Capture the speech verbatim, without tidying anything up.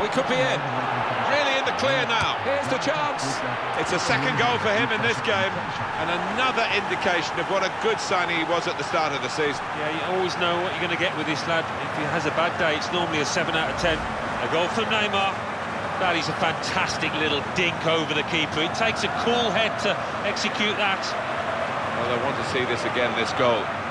it could be it. Really in the clear now. Here's the chance. It's a second goal for him in this game, and another indication of what a good signing he was at the start of the season. Yeah, you always know what you're going to get with this lad. If he has a bad day, it's normally a seven out of ten. A goal from Neymar. That is a fantastic little dink over the keeper. It takes a cool head to execute that. Well, I want to see this again, this goal.